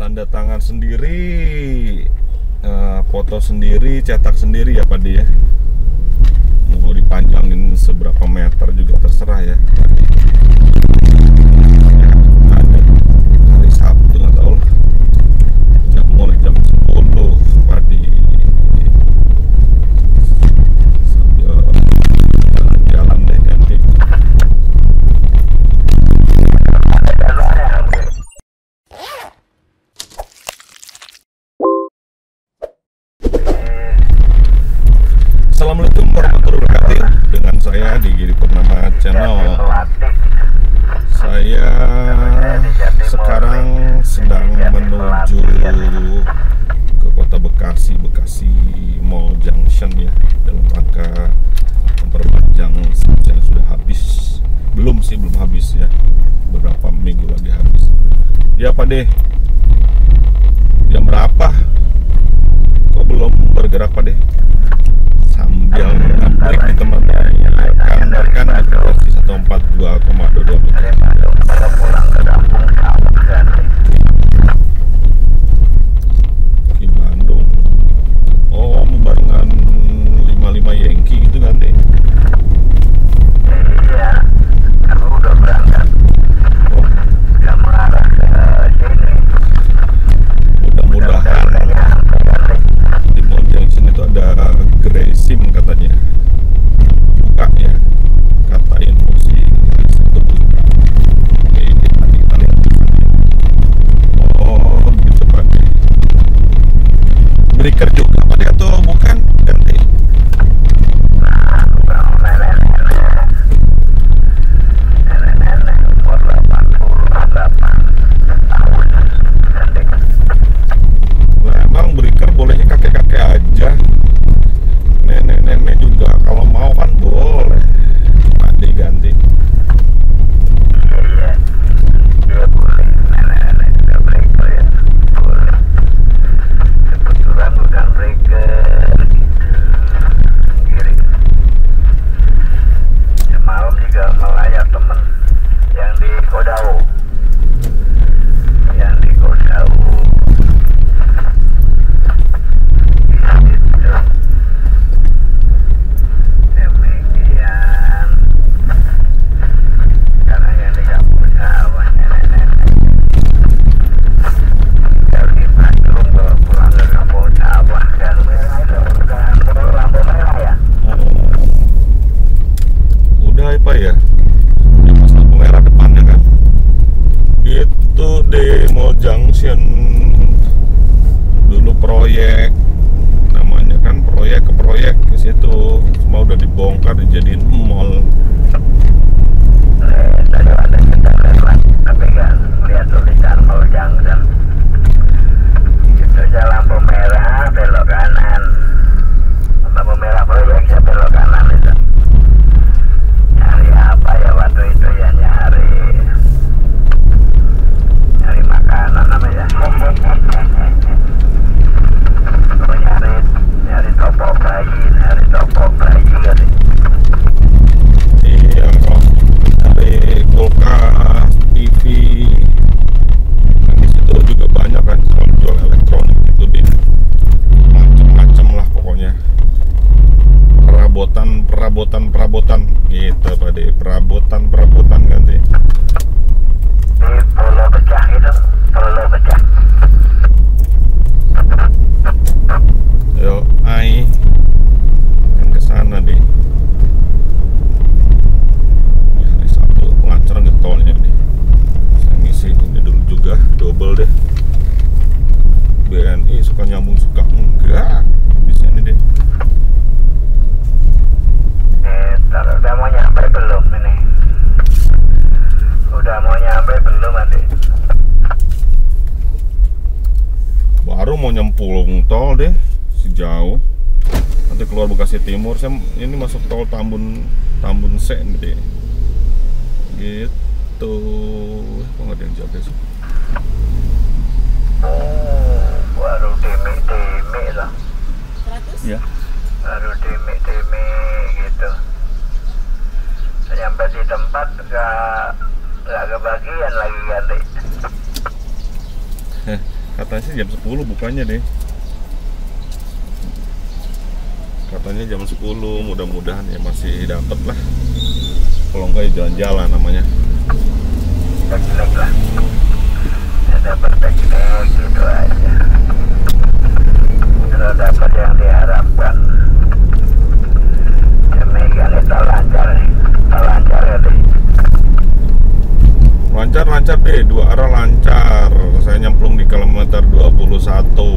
tanda tangan sendiri, foto sendiri, cetak sendiri ya Pak De ya. Mau dipanjangin seberapa meter juga terserah ya. Ya, ada hari Sabtu nggak tahu lah. Mulai jam 10 pagi sambil jalan-jalan deh ganti. Assalamualaikum warahmatullahi wabarakatuh. Dengan saya di Giri Purnama Channel. Saya sekarang sedang menuju ke kota Bekasi, Bekasi Mall Junction ya, dalam rangka memperpanjang yang sudah habis. Belum sih, belum habis ya, beberapa minggu lagi habis. Ya Pak De, jam berapa? Kok belum bergerak Pak De? Sambil break di temannya rekan di frekuensi 142,22 di Bandung. Oh, mau barengan 55 Yankee gitu kan deh? Iya, aku udah berangkat. Oh, Udah mengarah ke sini. mudah-mudahan di Mall Junction itu ada Greysim katanya. Buka ya, kata info sih itu buka. Oke, kita lihat. Oh, gitu Pak De. Breaker juga Pak De atau bukan? Ganti. Nenek-nenek umur 88 tahun. Lah emang breaker bolehnya kakek-kakek aja. Nenek-nenek juga kalau mau kan boleh. Pak De ganti. Iya, iya boleh. Nenek-nenek juga breaker ya. Boleh. Kebetulan bukan breaker gitu. Kiri. Semalam juga melayar temen yang di Kodau. Yang di Kodau. Gitu. Demikian. Karena yang di kampung sawah nenek-nenek. Kalau di Bandung bawa pulang ke kampung sawah kan udah lampu merah ya. Udah ya Pak ya, yang pas lampu merah depannya kan. Itu di Mall Junction. Dulu proyek, namanya kan proyek ke proyek ke situ. Semua udah dibongkar dijadiin mall. Tadi ada kita lewat tapi kan lihat tulisan Mall Junction. Itu aja lampu merah belok kanan. Lampu merah proyek ya belok kanan itu. Nyari apa ya waktu itu ya nyari makanan namanya. Oh, nyari toko bayi kan. Iya, dari kulkas, TV, kan di situ juga banyak kan jual elektronik itu di macam-macam lah pokoknya. Perabotan gitu Pak De, perabotan ganti. Di Pulau Pecah itu, Pulau Pecah. Yo, kan ke sana deh. Ya, hari Sabtu pengacar nggak tolnya nih. Saya ngisi ini dulu juga, double deh. BNI suka nyambung suka enggak. Di sini deh. Ntar udah mau nyampe belum ini? Udah mau nyampe belum nanti? Baru mau nyemplung tol deh, sejauh. Nanti keluar Bekasi Timur, saya ini masuk tol Tambun C nih deh. Gitu. Kok nggak ada yang jaga sih? Oh, baru demi lah. 100? Ya. Baru demi gitu. Sampai di tempat gak kebagian lagi ganti. Katanya sih jam 10 bukanya deh. Katanya jam 10, mudah-mudahan ya masih dapet lah. Kalau enggak ya jalan-jalan namanya. Jelek lah. Ada berbagai gitu aja. Kalau dapat yang diharapkan, demikian itu lancar ya deh. Lancar deh, 2 arah lancar. Saya nyemplung di kilometer 21.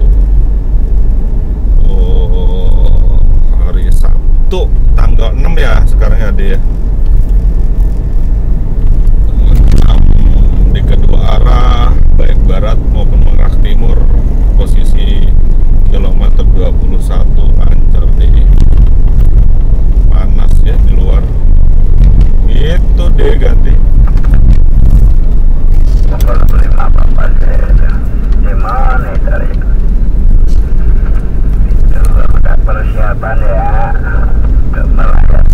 Oh, hari Sabtu tanggal 6 ya sekarang ya deh ya. Di kedua arah, baik barat maupun mengarah timur, posisi kilometer 21 lancar deh. Panas ya di luar. Gitu deh ganti. Kalau beli apa-apa sih, gimana dari itu udah persiapan ya untuk melayat.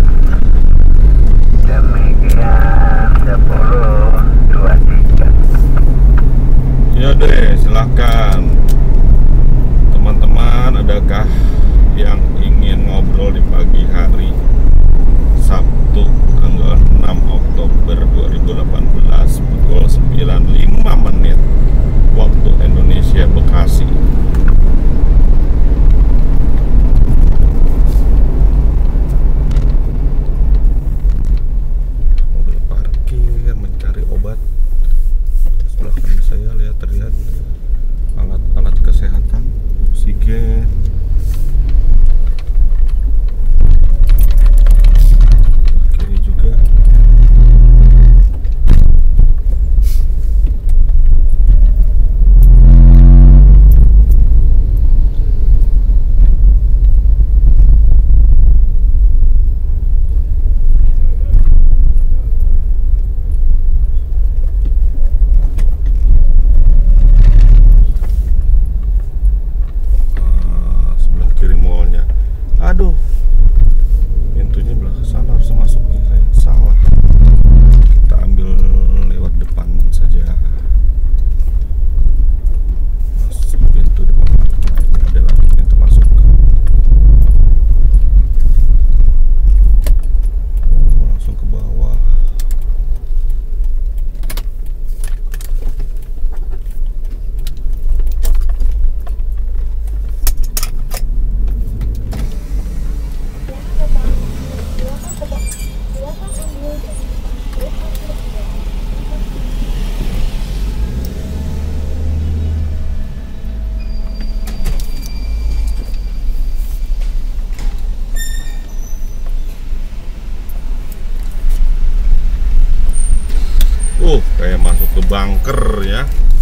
Demikian 10.23. Ya deh, silakan teman-teman, adakah yang ingin ngobrol di pagi hari Sabtu tanggal 6 Oktober 2018 pukul 9.05 waktu Indonesia Bekasi. Mobil parkir mencari obat. Sebelah kanan saya terlihat alat-alat kesehatan, oksigen. Kiri juga. Sebelah kiri mallnya. Aduh, pintunya belah sana, harus masuknya saya salah. Kita ambil lewat depan saja. Masuk pintu depan. Nah, ini ada lagi pintu masuk. Langsung ke bawah. Kayak masuk ke bunker ya.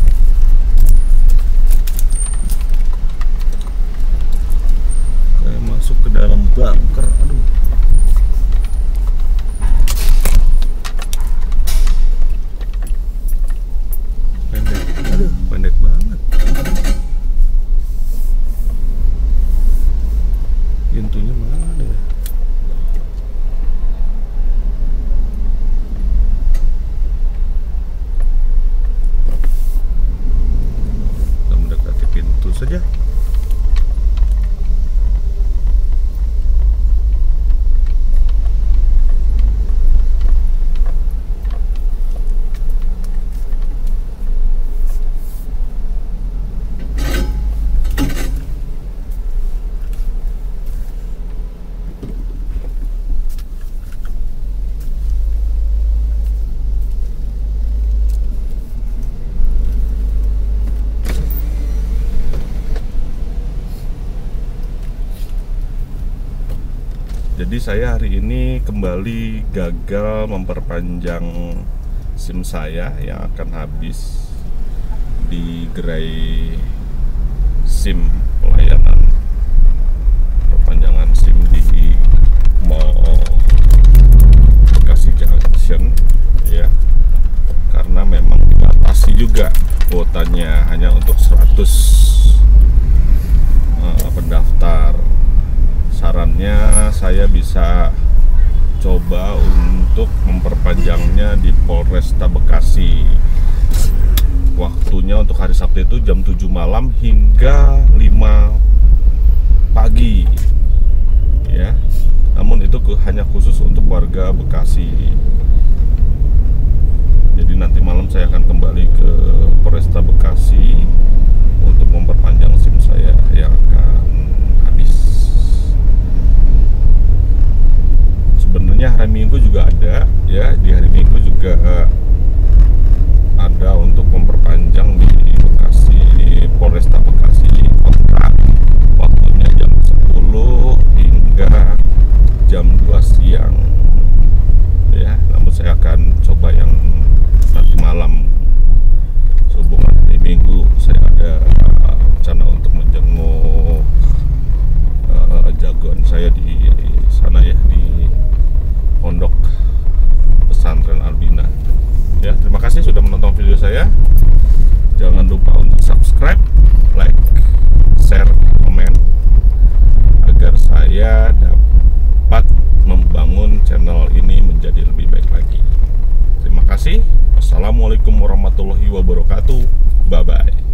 Kayak masuk ke dalam bunker. Aduh. Pendek. Aduh, pendek banget. Pintunya mana ya? Saja. Jadi saya hari ini kembali gagal memperpanjang SIM saya yang akan habis di gerai SIM pelayanan perpanjangan SIM di Mall Bekasi Junction ya, karena memang dibatasi juga kuotanya hanya untuk 100 pendaftar. Sarannya saya bisa coba untuk memperpanjangnya di Polresta Bekasi. Waktunya waktunya untuk hari Sabtu itu jam 7 malam hingga 5 pagi ya. Namun itu hanya khusus untuk warga Bekasi. Jadi nanti malam saya akan kembali ke Polresta Bekasi untuk memperpanjang SIM saya yang akan habis. Sebenarnya hari Minggu juga ada ya, di hari Minggu juga ada untuk memperpanjang di Bekasi, Polresta Bekasi kota, waktunya jam 10 hingga jam 2 siang ya. Namun saya akan coba yang nanti malam. Sehubungan hari Minggu saya ada rencana untuk menjenguk jagoan saya di sana ya, di Pondok Pesantren Albina ya. Terima kasih sudah menonton video saya. Jangan lupa untuk subscribe, like, share, komen agar saya dapat membangun channel ini menjadi lebih baik lagi. Terima kasih. Assalamualaikum warahmatullahi wabarakatuh. Bye bye.